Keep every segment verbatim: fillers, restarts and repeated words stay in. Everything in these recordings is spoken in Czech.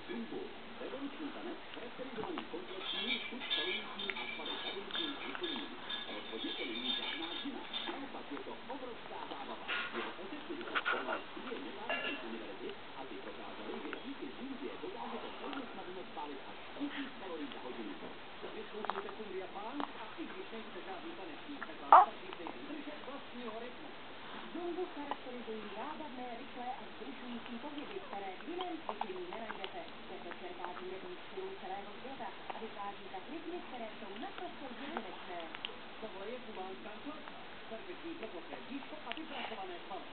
Zumbu, revoluční tanec charakterizovaný komplexním, subsolujícím a kvalitativním cvičením. Rozhodně to není žádná změna. Naopak je to obrovská zábava. Jeho efektivitu zkoumaly studie nezávislých univerzit a ty prokázaly, že díky zumbě dokážete velmi snadno spálit až tisíc kalorií za hodinu. Vyzkoušejte Cumbia Punk a i když nejste žádný tanečník, tak vám stačí se jen držet vlastního rytmu. Zumbu charakterizují zábavné, rychlé a vzrušující pohyby, které v jiném cvičení nenajdete. Toto čerpá z hudebních stylů celého světa a vytváří tak rytmy, které jsou naprosto jedinečné. Tohle je kubánská čorka, perfektní pro ploché bříško a vypracované svaly.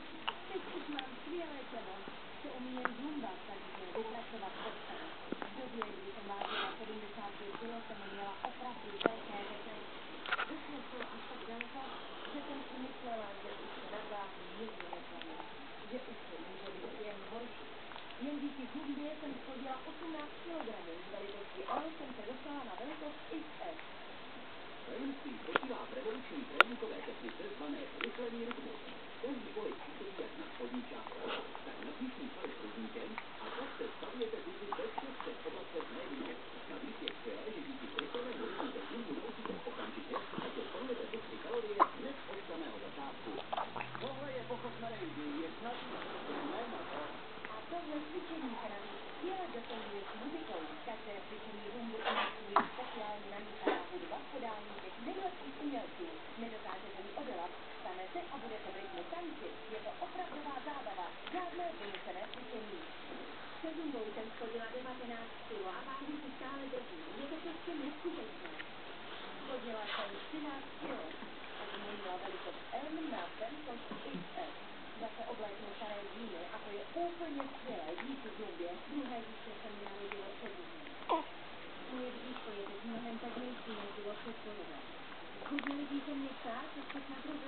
Teď už mám skvělé tělo, co umí jen zumba, takže vypracovat postavu. V době, kdy jsem vážila sedmdesát pět kilo, jsem měla opravdu velké větry. Došlo to až tak daleko, že jsem si myslela, že už se nad váhu nikdy nezlomí, že už to může být jen horší. Jen díky zumbě jsem schodila osmnáct kilogramů, z velikosti L jsem se dostala na velikost iks es. Tajemství spočívá v revoluční tréninkové technice zvané zrychlený rytmus. Každý pohyb působí jak na spodní část těla, tak na příští svaly s různíkem a tak se stavujete zubu ve všech třech oblastech najednou. Navíc je skvělé, že díky zrychlenému rytmu se zumbu naučíte okamžitě a že spalujete všechny kalorie hned od samého začátku. Tohle je pochod na rejdy, je snadný, jméno to. A tohle cvičení se navíc skvěle doplňuje s muzikou. Každé cvičení zumbu umožňuje speciálně namíchaná hudba v podání těch nejlepších umělců. Nedokážete ji odolat, stanete a budete v rytmu tanci. Je to opravdová zábava, žádné vynucené cvičení. Se zumbou jsem schodila devatenáct kilo a váhu si stále držím. Je to prostě neskutečné. Schodila jsem třináct kilo a změnila velikost M na velikost iks es. Zase obléknu staré džíny a to je úplně skvělé, díky zumbě. Druhé dítě se mi narodilo před ní. Moje bříško je teď mnohem pevnější, než bylo před porodem. Chodili víte mě ptát, co jste na druhé